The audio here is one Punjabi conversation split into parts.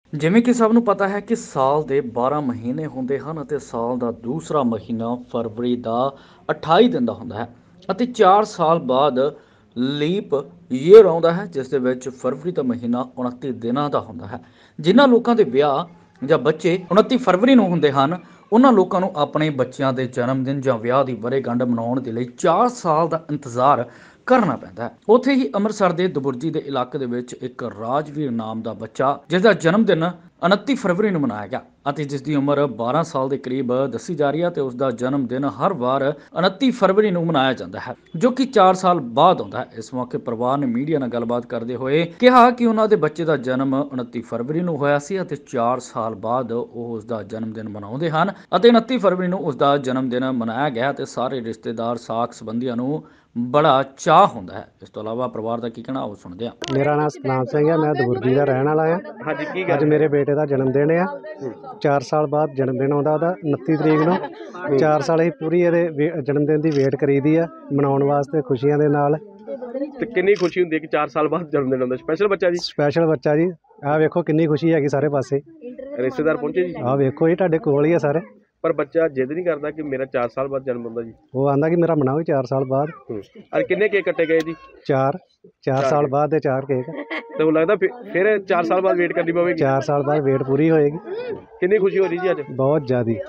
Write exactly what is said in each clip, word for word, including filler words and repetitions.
ਜਿਵੇਂ ਕਿ ਸਭ ਨੂੰ ਪਤਾ ਹੈ ਕਿ ਸਾਲ ਦੇ ਬਾਰਾਂ ਮਹੀਨੇ ਹੁੰਦੇ ਹਨ ਅਤੇ ਸਾਲ ਦਾ ਦੂਸਰਾ ਮਹੀਨਾ ਫਰਵਰੀ ਦਾ ਅਠਾਈ ਦਿਨ ਦਾ ਹੁੰਦਾ ਹੈ ਅਤੇ ਚਾਰ ਸਾਲ ਬਾਅਦ ਲੀਪ ਈਅਰ ਆਉਂਦਾ ਹੈ, ਜਿਸ ਦੇ ਵਿੱਚ ਫਰਵਰੀ ਦਾ ਮਹੀਨਾ ਉਨੱਤੀ ਦਿਨਾਂ ਦਾ ਹੁੰਦਾ ਹੈ। ਜਿਨ੍ਹਾਂ ਲੋਕਾਂ ਦੇ ਵਿਆਹ ਜਾਂ ਬੱਚੇ ਉਨੱਤੀ ਫਰਵਰੀ ਨੂੰ ਹੁੰਦੇ ਹਨ, ਉਹਨਾਂ ਲੋਕਾਂ ਨੂੰ ਆਪਣੇ ਬੱਚਿਆਂ ਦੇ ਜਨਮ ਦਿਨ ਜਾਂ ਵਿਆਹ ਦੀ ਵਰ੍ਹੇਗੰਢ ਮਨਾਉਣ ਦੇ ਲਈ ਚਾਰ ਸਾਲ ਦਾ ਇੰਤਜ਼ਾਰ ਕਰਨਾ ਪੈਂਦਾ ਹੈ। ਉੱਥੇ ਹੀ ਅੰਮ੍ਰਿਤਸਰ ਦੇ ਦਬੁਰਜੀ ਦੇ ਇਲਾਕੇ ਦੇ ਵਿੱਚ ਇੱਕ ਰਾਜਵੀਰ ਨਾਮ ਦਾ ਬੱਚਾ, ਜਿਸ ਦਾ ਜਨਮ ਦਿਨ ਉਨੱਤੀ ਫਰਵਰੀ ਨੂੰ ਮਨਾਇਆ ਗਿਆ ਅਤੇ ਜਿਸ ਦੀ ਉਮਰ ਬਾਰਾਂ ਸਾਲ ਦੇ ਕਰੀਬ ਦੱਸੀ ਜਾ ਰਹੀ ਹੈ ਤੇ ਉਸ ਦਾ ਜਨਮ ਦਿਨ ਹਰ ਵਾਰ ਉਨੱਤੀ ਫਰਵਰੀ ਨੂੰ ਮਨਾਇਆ ਜਾਂਦਾ ਹੈ, ਜੋ ਕਿ ਚਾਰ ਸਾਲ ਬਾਅਦ ਆਉਂਦਾ ਹੈ। ਇਸ ਮੌਕੇ ਪਰਿਵਾਰ ਨੇ ਮੀਡੀਆ ਨਾਲ ਗੱਲਬਾਤ ਕਰਦੇ ਹੋਏ ਕਿਹਾ ਕਿ ਉਹਨਾਂ ਦੇ ਬੱਚੇ ਦਾ ਜਨਮ ਉਨੱਤੀ ਫਰਵਰੀ ਨੂੰ ਹੋਇਆ ਸੀ ਅਤੇ ਚਾਰ ਸਾਲ ਬਾਅਦ ਉਹ ਉਸ ਦਾ ਜਨਮ ਦਿਨ ਮਨਾਉਂਦੇ ਹਨ ਅਤੇ ਉਨੱਤੀ ਫਰਵਰੀ ਨੂੰ ਉਸ ਦਾ ਜਨਮ ਦਿਨ ਮਨਾਇਆ ਗਿਆ ਤੇ ਸਾਰੇ ਰਿਸ਼ਤੇਦਾਰ ਸਾਕ ਸੰਬੰਧੀਆਂ ਨੂੰ ਬੜਾ ਚਾਅ ਹੁੰਦਾ ਹੈ। ਇਸ ਤੋਂ ਇਲਾਵਾ ਪਰਿਵਾਰ ਦਾ ਕੀ ਕਹਿਣਾ ਉਹ ਸੁਣਦੇ ਹਾਂ। ਮੇਰਾ ਨਾਮ ਸਤਨਾਮ ਸਿੰਘ ਹੈ, ਮੈਂ ਦਬੁਰਜੀ ਦਾ ਰਹਿਣ ਵਾਲਾ ਹਾਂ। ਹਾਂਜੀ, ਕੀ ਅੱਜ ਗੱਲ ਮੇਰੇ ਬੇਟੇ ਦਾ ਜਨਮ ਦਿਨ ਆ। ਚਾਰ ਸਾਲ ਬਾਅਦ ਜਨਮ ਦਿਨ ਆਉਂਦਾ ਉਹਦਾ ਉਨੱਤੀ ਤਰੀਕ ਨੂੰ। ਚਾਰ ਸਾਲ ਅਸੀਂ ਪੂਰੀ ਇਹਦੇ ਜਨਮ ਦਿਨ ਦੀ ਵੇਟ ਕਰੀਦੀ ਆ, ਮਨਾਉਣ ਵਾਸਤੇ ਖੁਸ਼ੀਆਂ ਦੇ ਨਾਲ। ਤੇ ਕਿੰਨੀ ਖੁਸ਼ੀ ਹੁੰਦੀ ਹੈ ਕਿ ਚਾਰ ਸਾਲ ਬਾਅਦ ਜਨਮ ਦਿਨ ਆਉਂਦਾ? ਸਪੈਸ਼ਲ ਬੱਚਾ ਜੀ? ਸਪੈਸ਼ਲ ਬੱਚਾ ਜੀ। ਆਹ ਵੇਖੋ ਕਿੰਨੀ ਖੁਸ਼ੀ ਹੈਗੀ ਸਾਰੇ ਪਾਸੇ। ਰਿਸ਼ਤੇਦਾਰ ਪਹੁੰਚੇ ਜੀ? ਆਹ ਵੇਖੋ ਜੀ ਤੁਹਾਡੇ ਕੋਲ ਹੀ ਆ ਸਾਰੇ। ਪਰ ਬੱਚਾ ਜਿੱਦ ਨਹੀਂ ਕਰਦਾ ਕਿ ਮੇਰਾ ਚਾਰ ਸਾਲ ਬਾਅਦ ਜਨਮ ਹੁੰਦਾ ਜੀ? ਉਹ ਆਂਦਾ ਕਿ ਮੇਰਾ ਮਨਾਓ ਚਾਰ ਸਾਲ ਬਾਅਦ। ਅਰੇ ਕਿੰਨੇ ਕੇਕ ਕੱਟੇ ਗਏ ਜੀ? ਚਾਰ ਚਾਰ ਸਾਲ ਬਾਅਦ ਦੇ ਚਾਰ ਕੇਕ। ਤੇ ਉਹ ਲੱਗਦਾ ਫਿਰ ਚਾਰ ਸਾਲ ਬਾਅਦ ਵੇਟ ਕਰਨੀ ਪਵੇਗੀ? ਚਾਰ ਸਾਲ ਬਾਅਦ ਵੇਟ ਪੂਰੀ ਹੋਏਗੀ। ਕਿੰਨੀ ਖੁਸ਼ੀ ਹੋ ਰਹੀ ਜੀ ਅੱਜ? ਬਹੁਤ ਜ਼ਿਆਦੀ।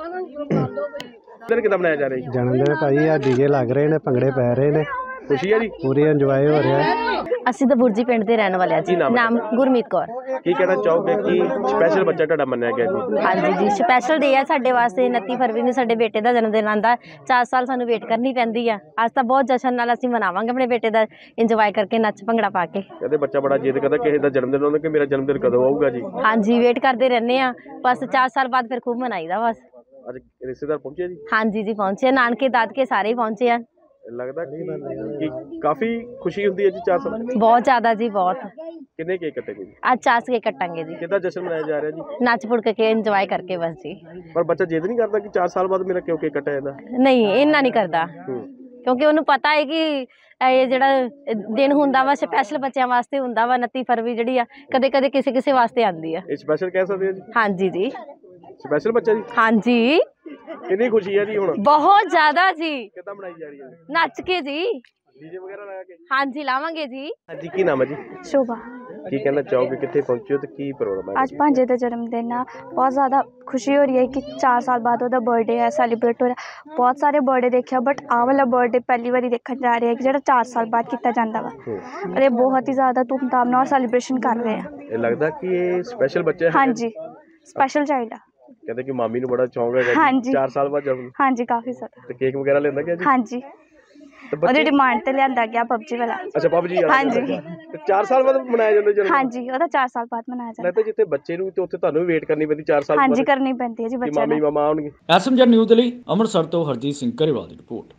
ਦਿਨ ਕਿੱਦਾਂ ਮਨਾਇਆ ਜਾ ਰਿਹਾ ਜੀ? ਜਨਮ ਦਿਨ ਭਾਈ ਆ ਡੀਜੇ ਲੱਗ ਰਹੇ ਨੇ, ਭੰਗੜੇ ਪੈ ਰਹੇ ਨੇ, ਖੁਸ਼ੀ ਹੈ ਜੀ? ਪੂਰੀ ਇੰਜੋਏ ਹੋ ਰਿਹਾ ਹੈ। ਅਸੀਂ ਦਬੁਰਜੀ ਪਿੰਡ ਦੇ ਰਹਿਣ ਵਾਲੇ ਆ ਜੀ। ਨਾਮ ਗੁਰਮੀਤ ਕੌਰ। ਕੀ ਕਹਿਣਾ ਚਾਹੋਗੇ ਕਿ ਸਪੈਸ਼ਲ ਬੱਚਾ ਤੁਹਾਡਾ ਮੰਨਿਆ ਗਿਆ ਜੀ? ਹਾਂਜੀ ਜੀ, ਸਪੈਸ਼ਲ ਡੇ ਆ ਸਾਡੇ ਵਾਸਤੇ। ਉਨੱਤੀ ਫਰਵਰੀ ਨੂੰ ਸਾਡੇ ਬੇਟੇ ਦਾ ਜਨਮ ਦਿਨ ਆਉਂਦਾ। ਚਾਰ ਸਾਲ ਸਾਨੂੰ ਵੇਟ ਕਰਨੀ ਪੈਂਦੀ ਆ। ਅੱਜ ਤਾਂ ਬਹੁਤ ਜਸ਼ਨ ਨਾਲ ਅਸੀਂ ਮਨਾਵਾਂਗੇ ਆਪਣੇ ਬੇਟੇ ਦਾ, ਇੰਜੋਏ ਕਰਕੇ, ਨੱਚ ਭੰਗੜਾ ਪਾ ਕੇ। ਕਹਿੰਦੇ ਬੱਚਾ ਬੜਾ ਜਿੱਦ ਕਰਦਾ ਕਿਸੇ ਦਾ ਜਨਮ ਦਿਨ ਆਉਂਦਾ ਕਿ ਮੇਰਾ ਜਨਮ ਦਿਨ ਕਦੋਂ ਆਊਗਾ ਜੀ? ਹਾਂਜੀ, ਵੇਟ ਕਰਦੇ ਰਹਿੰਦੇ ਆ। ਬਸ ਚਾਰ ਸਾਲ ਬਾਅਦ ਫਿਰ ਖੂਬ ਮਨਾਈਦਾ ਬਸ। ਅੱਜ ਰਿਸ਼ਤੇਦਾਰ ਪਹੁੰਚੇ ਜੀ? ਹਾਂਜੀ ਜੀ, ਪਹੁੰਚੇ। ਨਾਨਕੇ ਦਾਦਕੇ ਸਾਰੇ ਹੀ ਪਹੁੰਚੇ ਆ। ਲੱਗਦਾ ਕਿ ਕਾਫੀ ਖੁਸ਼ੀ ਹੁੰਦੀ ਹੈ ਜੀ ਚਾਰ ਸਾਲ? ਬਹੁਤ ਜ਼ਿਆਦਾ ਜੀ, ਬਹੁਤ। ਕਿੰਨੇ ਕੇਕ ਕੱਟੇ ਗਏ ਜੀ? ਅੱਜ ਚਾਰ ਕੇ ਕੱਟਾਂਗੇ ਜੀ। ਕਿੱਦਾਂ ਜਸ਼ਨ ਮਨਾਇਆ ਜਾ ਰਿਹਾ ਜੀ? ਨੱਚ ਪੁੜ ਕੇ ਇੰਜੋਏ ਕਰਕੇ ਬਸ ਜੀ। ਪਰ ਬੱਚਾ ਜਿੱਦ ਨਹੀਂ ਕਰਦਾ ਕਿ ਚਾਰ ਸਾਲ ਬਾਅਦ ਮੇਰਾ ਕਿਉਂ ਕੇਕ ਕੱਟਿਆ ਜਾਂਦਾ? ਨਹੀਂ, ਇੰਨਾ ਨਹੀਂ ਕਰਦਾ, ਕਿਉਂਕਿ ਉਹਨੂੰ ਪਤਾ ਹੈ ਕਿ ਇਹ ਜਿਹੜਾ ਦਿਨ ਹੁੰਦਾ ਵਾ ਸਪੈਸ਼ਲ ਬੱਚਿਆਂ ਵਾਸਤੇ ਹੁੰਦਾ ਵਾ। ਉਨੱਤੀ ਫਰਵਰੀ ਜਿਹੜੀ ਆ ਕਦੇ ਕਦੇ ਕਿਸੇ ਕਿਸੇ ਵਾਸਤੇ ਆਉਂਦੀ ਆ। ਇਹ ਸਪੈਸ਼ਲ ਕਹਿ ਸਕਦੇ ਹੋ ਜੀ? ਹਾਂਜੀ ਜੀ, ਸਪੈਸ਼ਲ ਬੱਚਾ ਜੀ। ਹਾਂਜੀ। ਕਿੰਨੀ ਖੁਸ਼ੀ ਹੈ ਜੀ ਹੁਣ? ਬਹੁਤ ਜ਼ਿਆਦਾ ਜੀ। ਕਿੱਦਾਂ ਮਨਾਈ ਜਾ ਰਹੀ ਹੈ? ਨੱਚ ਕੇ ਜੀ। ਡੀਜੇ ਵਗੈਰਾ ਲਾ ਕੇ? ਹਾਂਜੀ, ਲਾਵਾਂਗੇ ਜੀ। ਹਾਂਜੀ, ਕੀ ਨਾਮ ਹੈ ਜੀ? ਸ਼ੋਭਾ। ਕੀ ਕਹਿਣਾ ਚਾਹੋਗੇ, ਕਿੱਥੇ ਪਹੁੰਚੇ ਹੋ ਤੇ ਕੀ ਪ੍ਰੋਗਰਾਮ ਹੈ? ਅੱਜ ਭਾਂਜੇ ਦਾ ਜਨਮ ਦਿਨ ਆ। ਬਹੁਤ ਜ਼ਿਆਦਾ ਖੁਸ਼ੀ ਹੋ ਰਹੀ ਹੈ ਕਿ ਚਾਰ ਸਾਲ ਬਾਅਦ ਉਹਦਾ ਬਰਥਡੇ ਹੈ, ਸੈਲੀਬ੍ਰੇਟ ਹੋ ਰਿਹਾ। ਬਹੁਤ ਸਾਰੇ ਬਰਥਡੇ ਦੇਖਿਆ, ਬਟ ਆਹ ਵਾਲਾ ਬਰਥਡੇ ਪਹਿਲੀ ਵਾਰੀ ਦੇਖਣ ਜਾ ਰਹੇ ਹੈ ਕਿ ਜਿਹੜਾ ਚਾਰ ਸਾਲ ਬਾਅਦ ਕੀਤਾ ਜਾਂਦਾ ਵਾ। ਔਰ ਇਹ ਬਹੁਤ ਹੀ ਜ਼ਿਆਦਾ ਧੂਮਧਾਮ ਨਾਲ ਸੈਲੀਬ੍ਰੇਸ਼ਨ ਕਰ ਰਹੇ ਆ। ਇਹ ਲੱਗਦਾ ਕਿ ਇਹ ਸਪੈਸ਼ਲ ਬੱਚਾ ਹੈ? ਹਾਂਜੀ, ਸਪੈਸ਼ਲ ਚਾਈਲਡ ਆ। ਕਹਿੰਦੇ ਕਿ ਮਾਮੀ ਨੂੰ ਬੜਾ ਸ਼ੌਂਕ ਹੈਗਾ ਜੀ ਹਾਂਜੀ। ਚਾਰ ਸਾਲ ਬਾਅਦ ਜਨਮ। ਹਾਂਜੀ, ਕਾਫੀ ਜ਼ਿਆਦਾ। ਤੇ ਕੇਕ ਵਗੈਰਾ ਲੈਂਦਾ ਗਿਆ ਜੀ? ਹਾਂਜੀ, ਤੇ ਉਹਦੀ ਬੱਚੇ? ਡਿਮਾਂਡ ਤੇ ਲਿਆਂਦਾ ਗਿਆ ਪਬਜੀ ਵਾਲਾ। ਅੱਛਾ, ਪਬਜੀ ਵਾਲਾ। ਹਾਂਜੀ। ਤੇ ਚਾਰ ਸਾਲ ਬਾਅਦ ਮਨਾਇਆ ਜਾਂਦਾ ਜਨਮ? ਹਾਂਜੀ, ਉਹਦਾ ਚਾਰ ਸਾਲ ਬਾਅਦ ਮਨਾਇਆ ਜਾਂਦਾ। ਲੱਗਦਾ ਜਿੱਥੇ ਬੱਚੇ ਨੂੰ ਤੇ ਉੱਥੇ ਤੁਹਾਨੂੰ ਵੀ ਵੇਟ ਕਰਨੀ ਪੈਂਦੀ ਚਾਰ ਸਾਲ ਹਾਂਜੀ, ਬਾਅਦ? ਕਰਨੀ ਪੈਂਦੀ ਹੈ ਜੀ ਕਿ ਬੱਚਿਆਂ ਨੂੰ। ਮਾਮੀ ਮਾਮਾ ਆਉਣਗੇ? ਐਸਐਮਜੀ ਨਿਊਜ਼ ਦੇ ਲਈ ਅੰਮ੍ਰਿਤਸਰ ਤੋਂ ਹਰਜੀਤ ਸਿੰਘ ਕਰੇਵਾਲ ਦੀ ਰਿਪੋਰਟ।